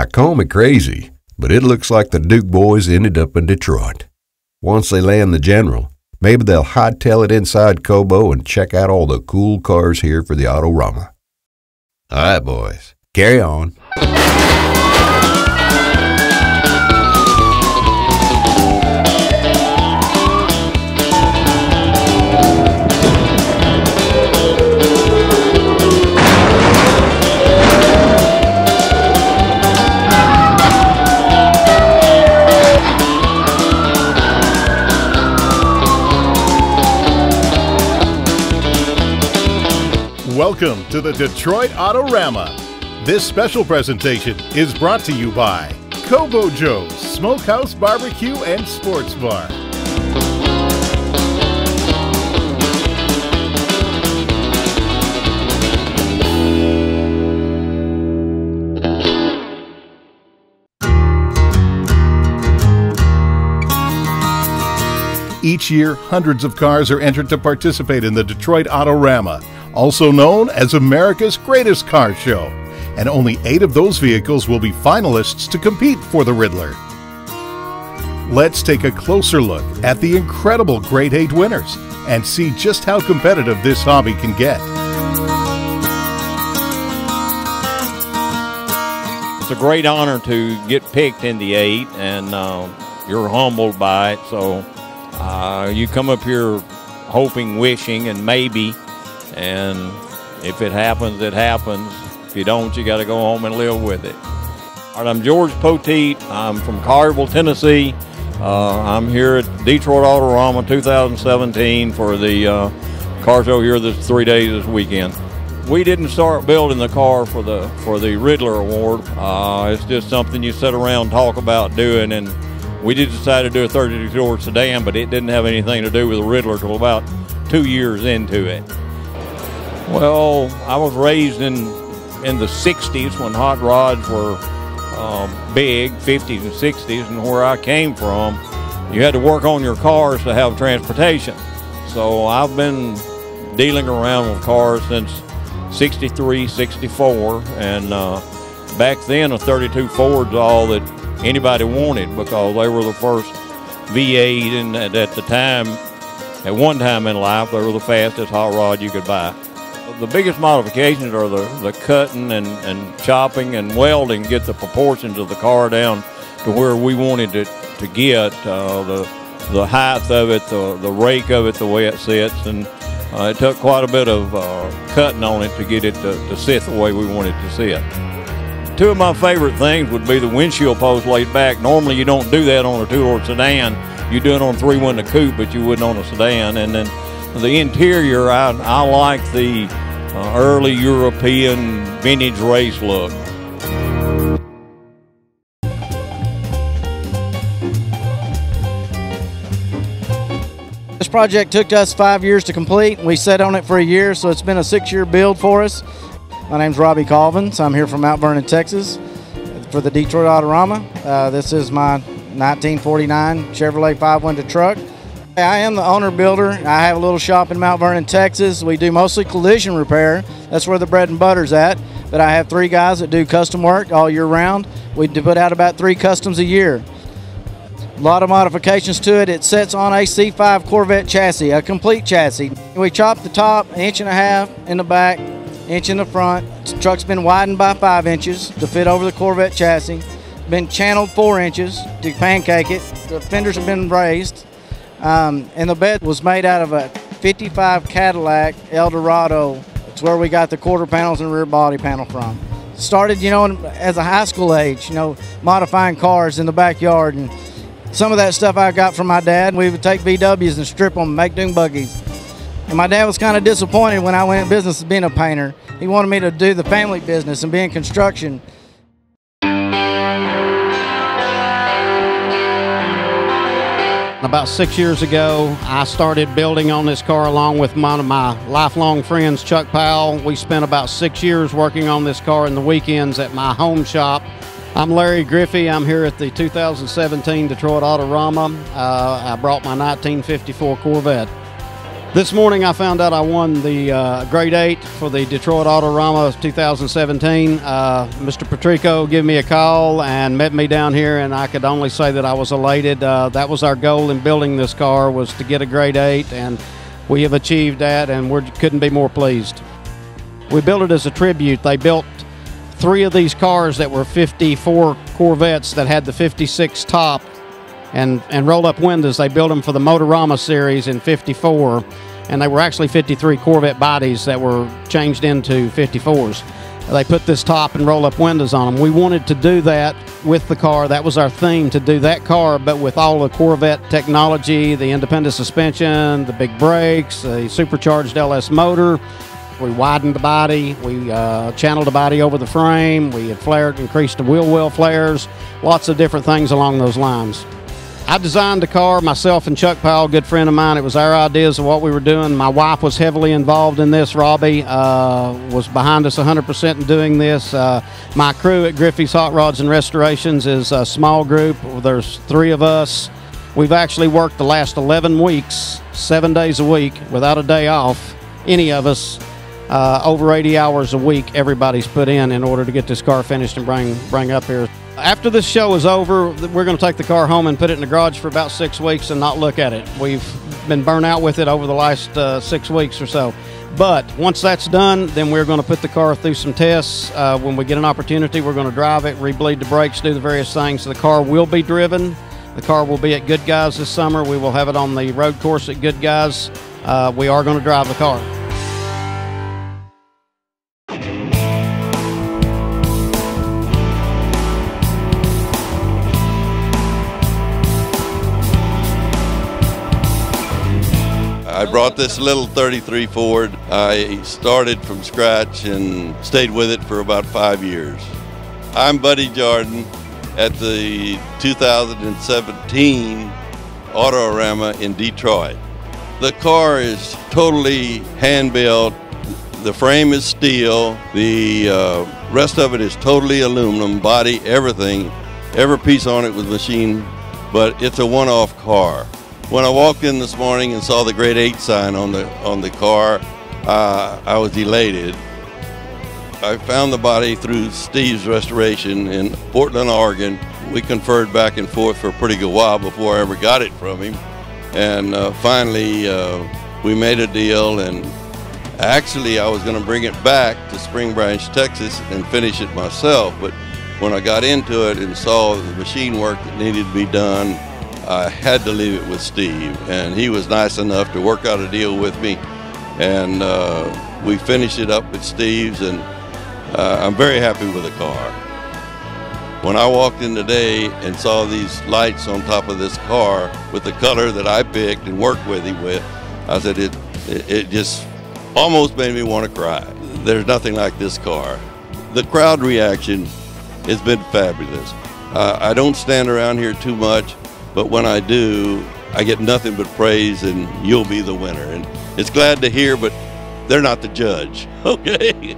Now, call me crazy, but it looks like the Duke boys ended up in Detroit. Once they land the General, maybe they'll hightail it inside Cobo and check out all the cool cars here for the Autorama. All right, boys, carry on. Welcome to the Detroit Autorama. This special presentation is brought to you by Cobo Joe's Smokehouse Barbecue and Sports Bar. Each year, hundreds of cars are entered to participate in the Detroit Autorama, also known as America's Greatest Car Show, and only 8 of those vehicles will be finalists to compete for the Riddler. Let's take a closer look at the incredible Grade 8 winners and see just how competitive this hobby can get. It's a great honor to get picked in the 8, and you're humbled by it, so you come up here hoping, wishing, and maybe. And if it happens, it happens. If you don't, you got to go home and live with it. All right, I'm George Poteet. I'm from Collierville, Tennessee. I'm here at Detroit Autorama 2017 for the car show here this 3 days this weekend. We didn't start building the car for the Riddler Award. It's just something you sit around and talk about doing, and we did decide to do a 32-door sedan, but it didn't have anything to do with the Riddler until about 2 years into it. Well, I was raised in the 60s when hot rods were big, 50s and 60s, and where I came from, you had to work on your cars to have transportation. So I've been dealing around with cars since 63, 64, and back then a 32 Ford's all that anybody wanted because they were the first V8, and at the time, at one time in life, they were the fastest hot rod you could buy. The biggest modifications are the cutting and chopping and welding, get the proportions of the car down to where we wanted it to get, the height of it, the rake of it, the way it sits, and it took quite a bit of cutting on it to get it to sit the way we wanted it to sit. Two of my favorite things would be the windshield post laid back. Normally you don't do that on a 2-door sedan. You do it on a 3-window coupe, but you wouldn't on a sedan. And then the interior, I like the early European vintage race look. This project took us 5 years to complete. We sat on it for a year, so it's been a 6-year build for us. My name's Robbie Colvin, so I'm here from Mount Vernon, Texas for the Detroit Autorama. This is my 1949 Chevrolet 5-window truck. I am the owner builder. I have a little shop in Mount Vernon, Texas. We do mostly collision repair. That's where the bread and butter's at. But I have 3 guys that do custom work all year round. We put out about 3 customs a year. A lot of modifications to it. It sits on a C5 Corvette chassis, a complete chassis. We chopped the top 1.5 inches in the back, 1 inch in the front. The truck's been widened by 5 inches to fit over the Corvette chassis. Been channeled 4 inches to pancake it. The fenders have been raised. And the bed was made out of a 55 Cadillac Eldorado. It's where we got the quarter panels and rear body panel from. Started, as a high school age, modifying cars in the backyard. And some of that stuff I got from my dad. We would take VWs and strip them and make dune buggies. And my dad was kind of disappointed when I went in business as being a painter. He wanted me to do the family business and be in construction. About 6 years ago, I started building on this car along with one of my lifelong friends, Chuck Powell. We spent about 6 years working on this car in the weekends at my home shop. I'm Larry Griffey. I'm here at the 2017 Detroit Autorama. I brought my 1954 Corvette. This morning I found out I won the Grade 8 for the Detroit Autorama 2017. Mr. Patrico gave me a call and met me down here, and I could only say that I was elated. That was our goal in building this car, was to get a Grade 8, and we have achieved that, and we couldn't be more pleased. We built it as a tribute. They built 3 of these cars that were 54 Corvettes that had the 56 top and roll-up windows. They built them for the Motorama series in 54, and they were actually 53 Corvette bodies that were changed into 54s. They put this top and roll-up windows on them. We wanted to do that with the car. That was our theme, to do that car, but with all the Corvette technology, the independent suspension, the big brakes, the supercharged LS motor. We widened the body, we channeled the body over the frame, we had flared, increased the wheel well flares, lots of different things along those lines. I designed the car, myself and Chuck Powell, a good friend of mine. It was our ideas of what we were doing. My wife was heavily involved in this. Robbie was behind us 100% in doing this. My crew at Griffey's Hot Rods and Restorations is a small group. There's 3 of us. We've actually worked the last 11 weeks, 7 days a week, without a day off, any of us. Over 80 hours a week everybody's put in order to get this car finished and bring up here. After this show is over, we're going to take the car home and put it in the garage for about 6 weeks and not look at it. We've been burnt out with it over the last 6 weeks or so. But once that's done, then we're going to put the car through some tests. When we get an opportunity, we're going to drive it, rebleed the brakes, do the various things. The car will be driven. The car will be at Good Guys this summer. We will have it on the road course at Good Guys. We are going to drive the car. I brought this little 33 Ford. I started from scratch and stayed with it for about 5 years. I'm Buddy Jordan at the 2017 Autorama in Detroit. The car is totally hand-built. The frame is steel. The rest of it is totally aluminum, body, everything. Every piece on it was machined, but it's a one-off car. When I walked in this morning and saw the Grade 8 sign on the car, I was elated. I found the body through Steve's Restoration in Portland, Oregon. We conferred back and forth for a pretty good while before I ever got it from him. And finally, we made a deal, and actually I was going to bring it back to Spring Branch, Texas and finish it myself. But when I got into it and saw the machine work that needed to be done, I had to leave it with Steve, and he was nice enough to work out a deal with me, and we finished it up at Steve's, and I'm very happy with the car. When I walked in today and saw these lights on top of this car with the color that I picked and worked with him with, I said it just almost made me want to cry. There's nothing like this car. The crowd reaction has been fabulous. I don't stand around here too much, but when I do, I get nothing but praise, and you'll be the winner. And it's glad to hear, but they're not the judge, okay?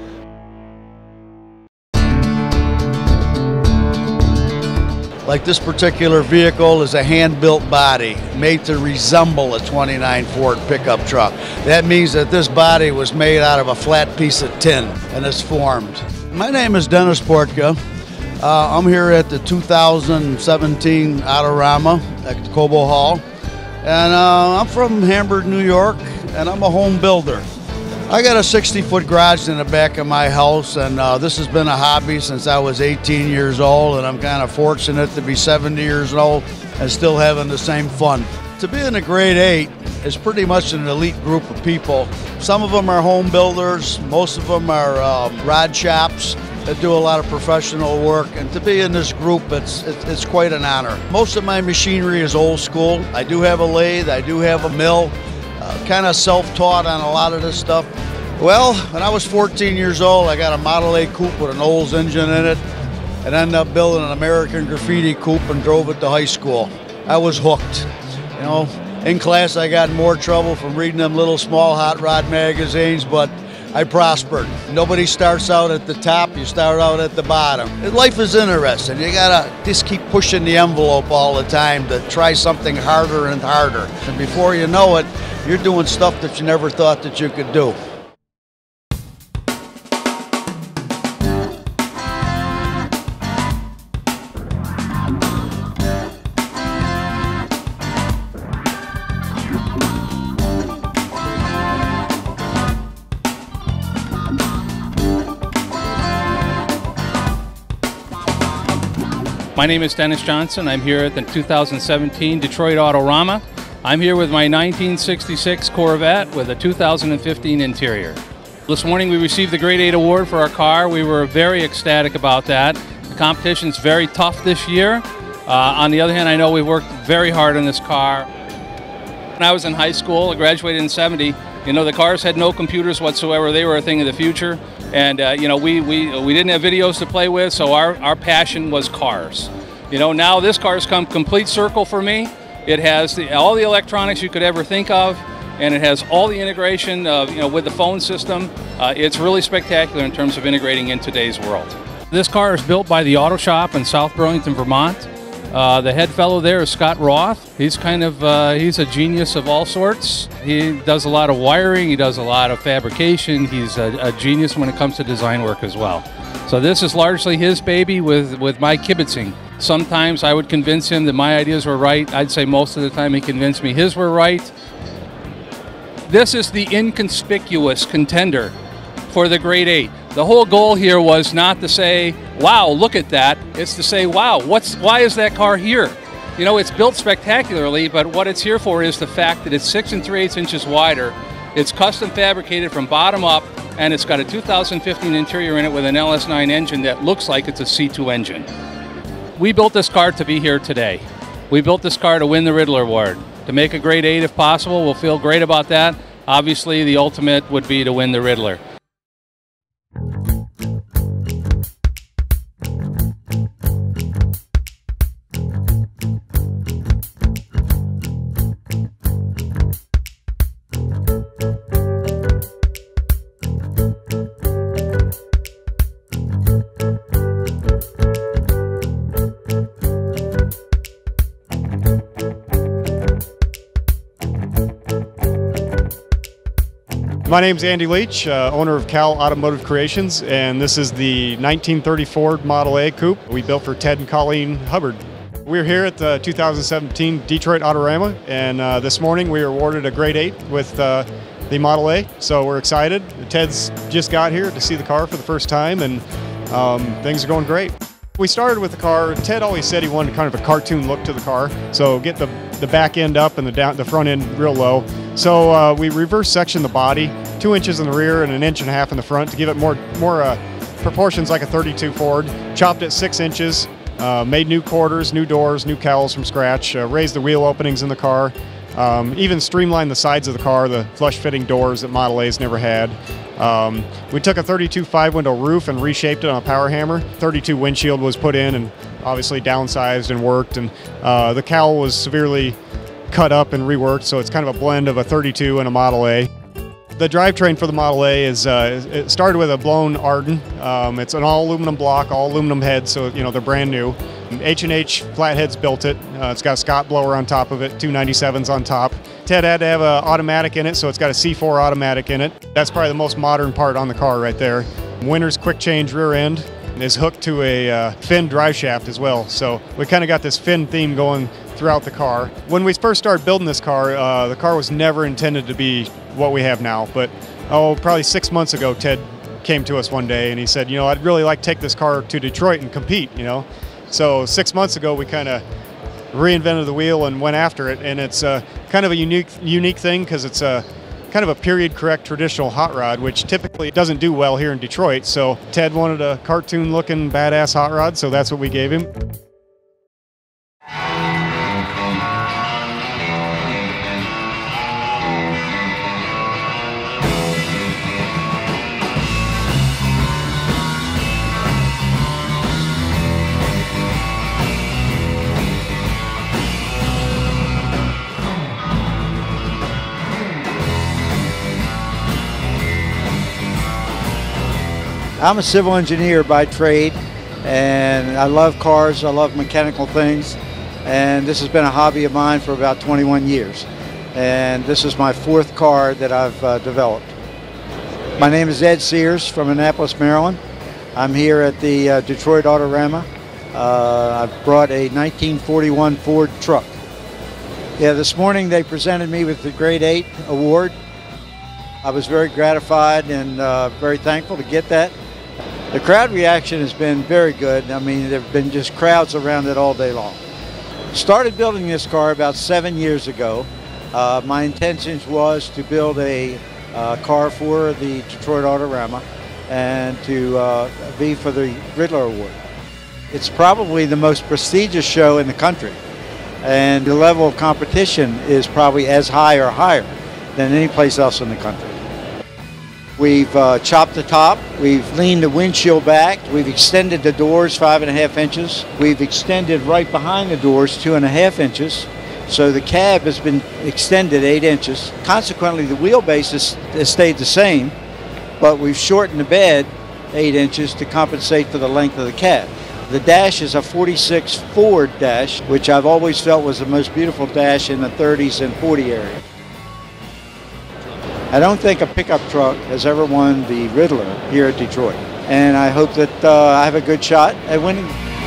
Like this particular vehicle is a hand-built body made to resemble a 29 Ford pickup truck. That means that this body was made out of a flat piece of tin and it's formed. My name is Dennis Portka. I'm here at the 2017 Autorama at the Cobo Hall, and I'm from Hamburg, New York, and I'm a home builder. I got a 60-foot garage in the back of my house, and this has been a hobby since I was 18 years old, and I'm kind of fortunate to be 70 years old and still having the same fun. To be in a Grade 8 is pretty much an elite group of people. Some of them are home builders, most of them are rod shops that do a lot of professional work, and to be in this group, it's quite an honor. Most of my machinery is old school. I do have a lathe, I do have a mill, kind of self-taught on a lot of this stuff. Well, when I was 14 years old, I got a Model A coupe with an Olds engine in it, and ended up building an American Graffiti coupe and drove it to high school. I was hooked. You know, in class I got in more trouble from reading them little small hot rod magazines, but I prospered. Nobody starts out at the top, you start out at the bottom. Life is interesting. You gotta just keep pushing the envelope all the time to try something harder and harder. And before you know it, you're doing stuff that you never thought that you could do. My name is Dennis Johnson. I'm here at the 2017 Detroit Autorama. I'm here with my 1966 Corvette with a 2015 interior. This morning we received the Grade 8 award for our car. We were very ecstatic about that. The competition's very tough this year. On the other hand, I know we worked very hard on this car. When I was in high school, I graduated in '70, you know, the cars had no computers whatsoever. They were a thing of the future. And you know, we didn't have videos to play with, so our passion was cars. You know, now this car's come complete circle for me. It has all the electronics you could ever think of, and it has all the integration of, you know, with the phone system. It's really spectacular in terms of integrating in today's world. This car is built by the Auto Shop in South Burlington, Vermont. The head fellow there is Scott Roth. He's kind of he's a genius of all sorts. He does a lot of wiring. He does a lot of fabrication. He's a genius when it comes to design work as well. So this is largely his baby with my kibitzing. Sometimes I would convince him that my ideas were right. I'd say most of the time he convinced me his were right. This is the inconspicuous contender for the Grade 8. The whole goal here was not to say, wow, look at that. It's to say, wow, why is that car here? You know, it's built spectacularly, but what it's here for is the fact that it's 6 3/8 inches wider. It's custom fabricated from bottom up, and it's got a 2015 interior in it with an LS9 engine that looks like it's a C2 engine. We built this car to be here today. We built this car to win the Riddler Award. To make a Grade 8 if possible, we'll feel great about that. Obviously, the ultimate would be to win the Riddler. My name's Andy Leach, owner of Cal Automotive Creations, and this is the 1930 Ford Model A Coupe we built for Ted and Colleen Hubbard. We're here at the 2017 Detroit Autorama, and this morning we were awarded a Grade 8 with the Model A, so we're excited. Ted's just got here to see the car for the first time, and things are going great. We started with the car. Ted always said he wanted kind of a cartoon look to the car, so get the back end up and the front end real low. So we reverse sectioned the body, 2 inches in the rear and 1.5 inches in the front to give it more proportions like a 32 Ford. Chopped it 6 inches, made new quarters, new doors, new cowls from scratch, raised the wheel openings in the car, even streamlined the sides of the car, the flush-fitting doors that Model A's never had. We took a 32 5-window roof and reshaped it on a power hammer. 32 windshield was put in and obviously downsized and worked, and the cowl was severely cut up and reworked, so it's kind of a blend of a 32 and a Model A. The drivetrain for the Model A is it started with a blown Arden. It's an all aluminum block, all aluminum heads, so you know they're brand new. H&H Flatheads built it. It's got a Scott blower on top of it, 2 97s on top. Ted had to have an automatic in it, so it's got a C4 automatic in it. That's probably the most modern part on the car right there. Winner's quick change rear end is hooked to a fin drive shaft as well, so we kind of got this fin theme going throughout the car. When we first started building this car, the car was never intended to be what we have now, but probably 6 months ago, Ted came to us one day and he said, you know, I'd really like to take this car to Detroit and compete, you know. So 6 months ago, we kind of reinvented the wheel and went after it, and it's kind of a unique thing because it's a kind of a period correct traditional hot rod, which typically doesn't do well here in Detroit. So Ted wanted a cartoon looking badass hot rod, so that's what we gave him. I'm a civil engineer by trade, and I love cars, I love mechanical things, and this has been a hobby of mine for about 21 years. And this is my 4th car that I've developed. My name is Ed Sears from Annapolis, Maryland. I'm here at the Detroit Autorama. I've brought a 1941 Ford truck. Yeah, this morning they presented me with the Grade 8 award. I was very gratified and very thankful to get that. The crowd reaction has been very good. I mean, there have been just crowds around it all day long. Started building this car about 7 years ago. My intentions was to build a car for the Detroit Autorama and to be for the Riddler Award. It's probably the most prestigious show in the country, and the level of competition is probably as high or higher than any place else in the country. We've chopped the top, we've leaned the windshield back, we've extended the doors 5.5 inches, we've extended right behind the doors 2.5 inches, so the cab has been extended 8 inches. Consequently, the wheelbase has stayed the same, but we've shortened the bed 8 inches to compensate for the length of the cab. The dash is a 46 Ford dash, which I've always felt was the most beautiful dash in the 30s and 40 area. I don't think a pickup truck has ever won the Riddler here at Detroit, and I hope that I have a good shot at winning.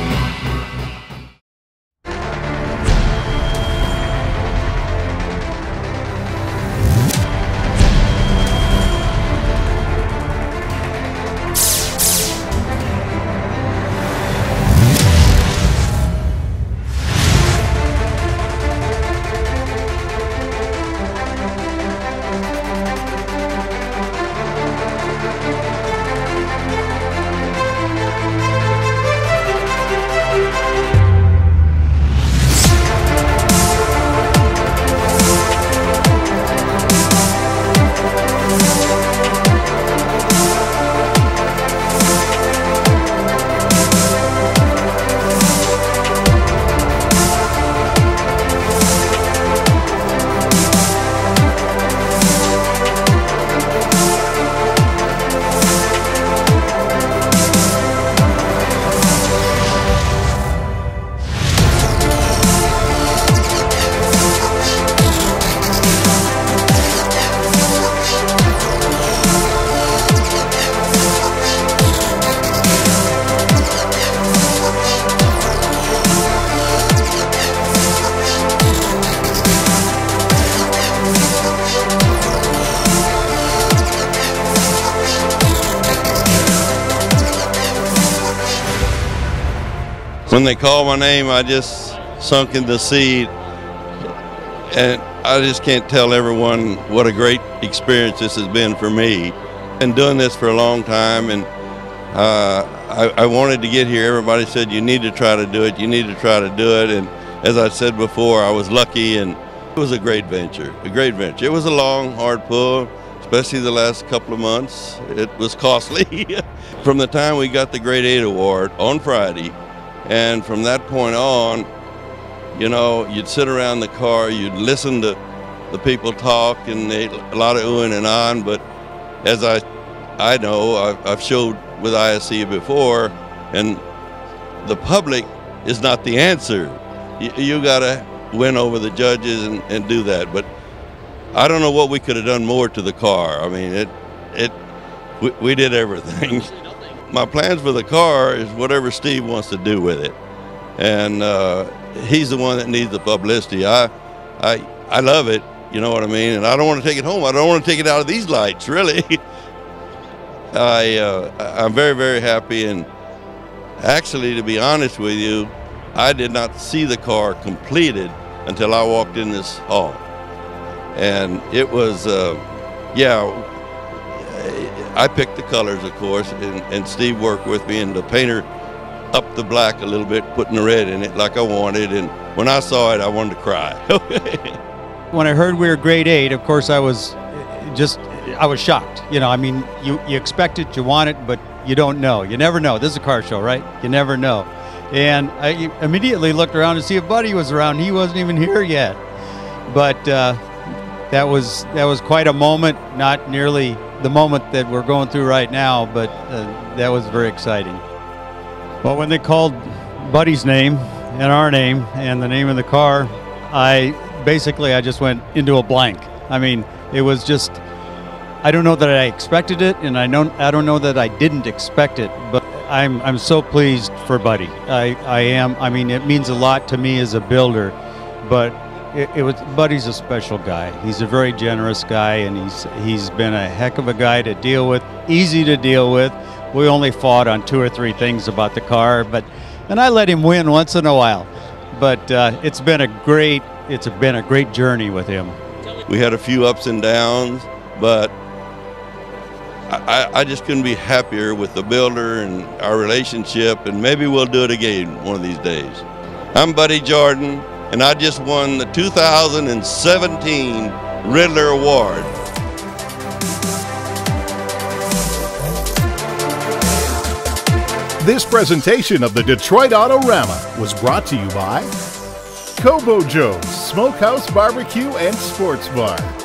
When they called my name, I just sunk in the seat, and I just can't tell everyone what a great experience this has been for me. Been doing this for a long time, and I wanted to get here. Everybody said, you need to try to do it, you need to try to do it, and as I said before, I was lucky, and it was a great venture, a great venture. It was a long, hard pull, especially the last couple of months. It was costly. From the time we got the Grade 8 award on Friday, and from that point on, you know, you'd sit around the car, you'd listen to the people talk, and a lot of oohing and ahhing, but as I know, I've showed with ISC before, and the public is not the answer. You gotta win over the judges and do that, but I don't know what we could have done more to the car. I mean, we did everything. My plans for the car is whatever Steve wants to do with it, and he's the one that needs the publicity. I love it, you know what I mean, and I don't want to take it home. I don't want to take it out of these lights, really. I'm very, very happy, and actually, to be honest with you, I did not see the car completed until I walked in this hall, and it was, yeah. I picked the colors, of course, and Steve worked with me, and the painter upped the black a little bit, putting the red in it like I wanted, and when I saw it, I wanted to cry. When I heard we were Grade 8, of course, I was shocked. You know, I mean, you expect it, you want it, but you don't know. You never know. This is a car show, right? You never know. And I immediately looked around to see if Buddy was around. He wasn't even here yet. But that was quite a moment. Not nearly the moment that we're going through right now, but that was very exciting. Well, when they called Buddy's name and our name and the name of the car, I just went into a blank. I mean, it was just, I don't know that I expected it, and I don't know that I didn't expect it, but I'm so pleased for Buddy. I am. I mean, it means a lot to me as a builder, but Buddy's a special guy. He's a very generous guy, and he's been a heck of a guy to deal with, easy to deal with. We only fought on 2 or 3 things about the car, and I let him win once in a while. But it's been a great journey with him. We had a few ups and downs, but I just couldn't be happier with the builder and our relationship, and maybe we'll do it again one of these days. I'm Buddy Jordan, and I just won the 2017 Riddler Award. This presentation of the Detroit Autorama was brought to you by Cobo Joe's Smokehouse Barbecue and Sports Bar.